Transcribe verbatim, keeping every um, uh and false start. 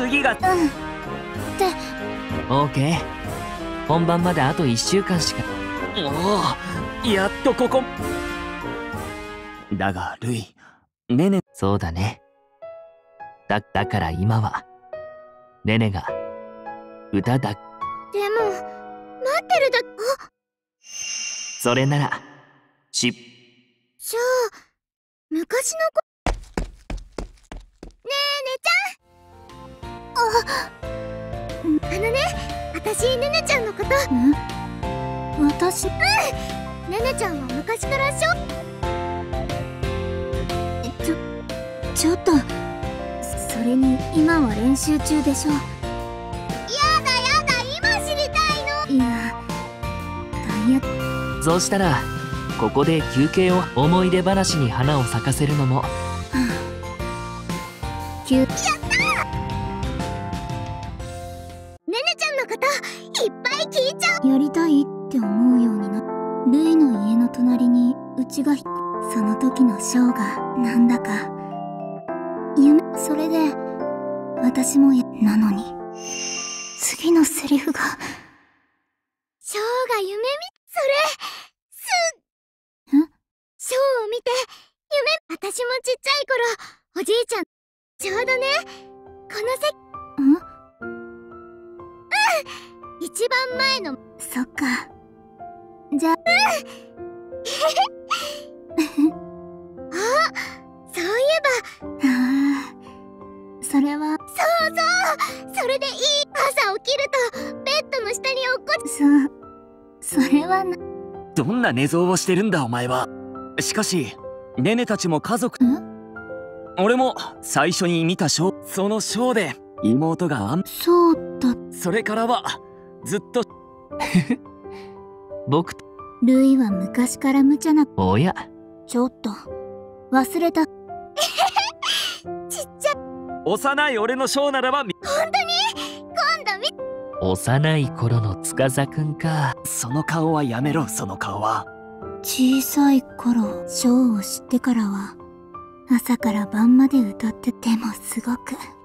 次が。 うんってオーケー。本番まであといっしゅうかんしか。 おお、やっとここ。だがルイ、ネネ。 そうだね。だだから今はネネが歌だ。 でも待ってるだあそれならしじゃあ昔の子ねえねちゃん。ああのね、私ねねちゃんのこと。ん私うんねねちゃんは昔からしょちょちょっとそれに今は練習中でしょ。やだやだ、今知りたいの。いやダイヤ。 そうしたらここで休憩を。思い出話に花を咲かせるのも。 休やったー。ねねちゃんのこといっぱい聞いちゃう。やりたいって思うようにな。ルイの家の隣にうちが引っその時のショーがなんだか夢。それで私もやなのに次のセリフがショーが夢みそれすんショーを見て夢。私もちっちゃい頃おじいちゃんちょうどねこの席んうん一番前の。そっかじゃあうんあそういえばああそれはそうそうそれでいい。朝起きるとベッドの下に落っこちそそれはな。 どんな寝相をしてるんだお前は。しかしネネたちも家族。俺も最初に見たショー、そのショーで妹があん。 そうだ。 それからはずっと僕と。 ルイは昔から無茶な。 おやちょっと忘れたちっちゃ幼い俺のショーならば。 本当に今度見。 幼い頃の司くんか。 その顔はやめろ。その顔は。 小さい頃ショーを知ってからは朝から晩まで歌っててもすごく